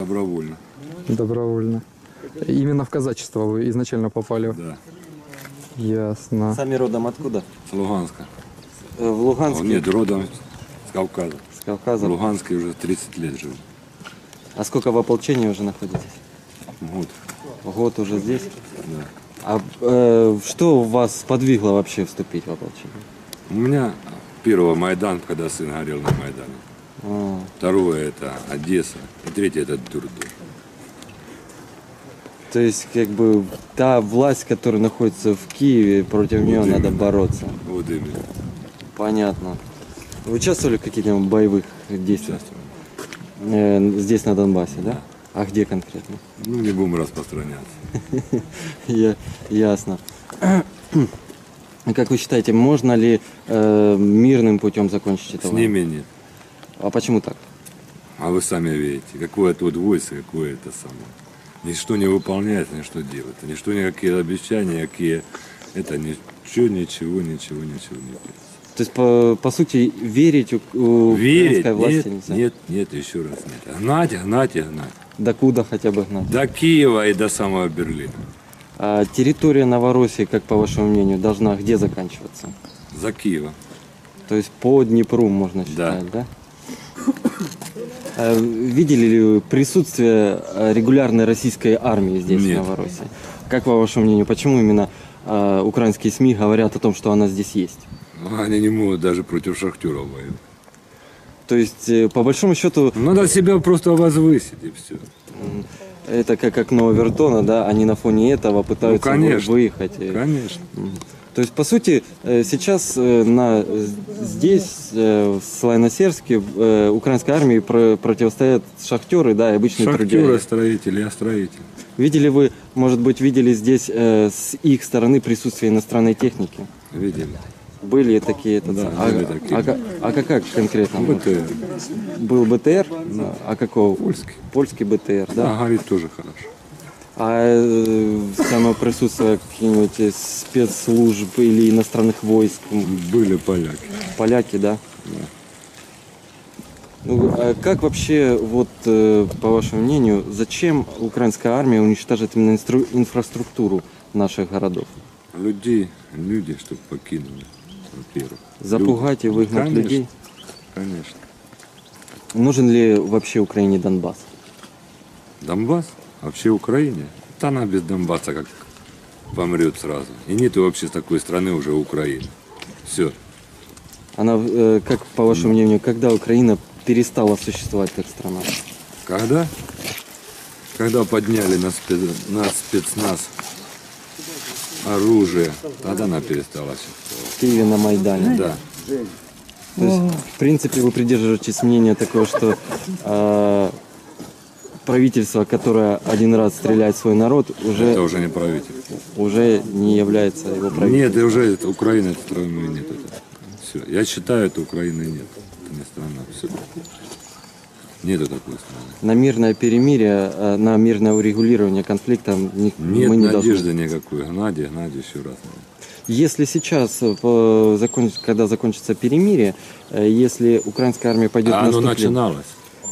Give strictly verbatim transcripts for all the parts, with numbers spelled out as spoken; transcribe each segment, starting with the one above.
Добровольно. Добровольно. Именно в казачество вы изначально попали? Да. Ясно. Сами родом откуда? С Луганска. Э, В Луганске? О, нет, родом с Кавказа. С В Кавказа. Луганске уже тридцать лет живу. А сколько в ополчении уже находитесь? Вот. Год уже здесь? Да. А э, что вас подвигло вообще вступить в ополчение? У меня первого Майдан, когда сын горел на Майдане. А, Второе это Одесса. И третье это Дурдур. то есть, как бы, та власть, которая находится в Киеве, против нее Вот надо именно. бороться. Вот именно. Понятно. Вы участвовали в каких-нибудь боевых действиях? Участвовал. Э, здесь, на Донбассе, да? А где конкретно? Ну, не будем распространяться. Я, ясно. Как вы считаете, можно ли э, мирным путем закончить это? С ними нет. А почему так? А вы сами видите, какое тут войско, какое это самое. Ничто не выполняется, ничто делается. Ничто, никакие обещания, какие... Это ничего, ничего, ничего, ничего не делается. То есть, по, по сути, верить у, у Верить? украинской власти Нет, нельзя? нет, нет, еще раз нет. Гнать, гнать и гнать. До куда хотя бы гнать? До Киева и до самого Берлина. А территория Новороссии, как по вашему мнению, должна где заканчиваться? За Киевом. То есть по Днепру можно считать, да? А видели ли вы присутствие э, регулярной российской армии здесь, Нет. в Новороссии? Как по вашему мнению, почему именно э, украинские СМИ говорят о том, что она здесь есть? Они не могут даже против шахтеров воевать. То есть, э, по большому счету, Надо себя просто возвысить и все. это как окно Овертона, да, они на фоне этого пытаются Ну, конечно. вы- выехать. э. Конечно. То есть, по сути, э, сейчас э, на, здесь, э, в Славяносерске, э, украинской армии про- противостоят шахтеры, да, и обычные Шахтеры, трудяги. строители, я строитель. Видели вы, может быть, видели здесь э, с их стороны присутствие иностранной техники? Видели? Были такие? Это, Да, а, были а, такие. а ка- а как, как конкретно? БТР. Был БТР? А какого? Польский. Польский БТР, да? Да, горит тоже хорошо. А э, само присутствие каких-нибудь э, спецслужб или иностранных войск? м, Были поляки. Поляки, да? Ну, а как вообще, вот, э, по вашему мнению, зачем украинская армия уничтожает именно инстру- инфраструктуру наших городов? Людей, люди, чтобы покинули. Во-первых. Запугать и выгнать Конечно. людей? Конечно. Нужен ли вообще Украине Донбасс? Донбасс? Вообще Украине? Да она без Донбасса как помрет сразу. И нету вообще такой страны уже Украины. Все. Она, э, как по вашему мнению, когда Украина перестала существовать как страна? Когда? Когда подняли на, спец... на спецназ оружие, тогда она перестала существовать. В Киеве на Майдане? Да. То есть, в принципе, вы придерживаетесь мнения такого, что э, правительство, которое один раз стреляет в свой народ, Это уже, уже не правительство. уже не является его правительством? Нет, и уже это Украина, это страны нет. Все. Я считаю, это Украины нет. Это не страна. Все. Нету такой страны. На мирное перемирие, э, на мирное урегулирование конфликта ни- Нет мы не надежды должны. никакой. Гнать, гнать еще раз. Если сейчас, э, по- закон- когда закончится перемирие, э, если украинская армия пойдет А в оно наступление, начиналось.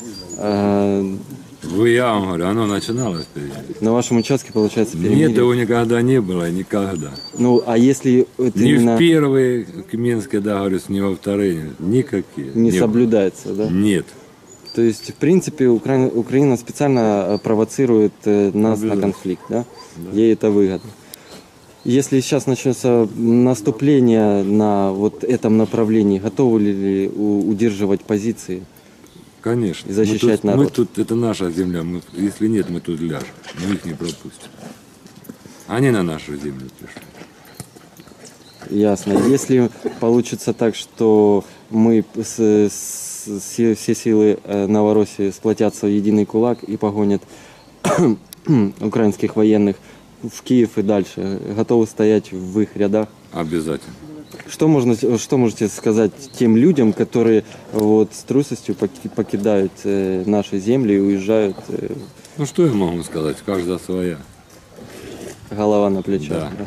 э, Вы, я вам говорю, оно начиналось. перед- на вашем участке получается перемирие? Нет, его никогда не было, никогда. Ну, а если это Ни именно в первые Минские договорились, ни во вторые. Никакие. не было. соблюдается, да? Нет. То есть, в принципе, Украина, Украина специально э, провоцирует э, нас на Обязательно. конфликт, да? Ей это выгодно. Если сейчас начнется наступление на вот этом направлении, готовы ли у- удерживать позиции? Конечно. И защищать мы тут, народ. Мы тут, это наша земля. Мы, если нет, мы тут ляжем. Мы их не пропустим. Они на нашу землю пришли. Ясно. Если получится так, что мы с- с- все, все силы э, Новороссии сплотятся в единый кулак и погонят украинских военных в Киев и дальше, готовы стоять в их рядах? Обязательно. Что, можно, что можете сказать тем людям, которые вот с трусостью поки- покидают э, наши земли и уезжают, э, Ну что я могу сказать? Каждая своя. голова на плечах? Да. да?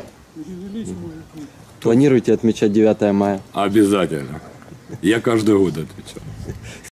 Планируете отмечать девятое мая? Обязательно. Я каждый год отвечал.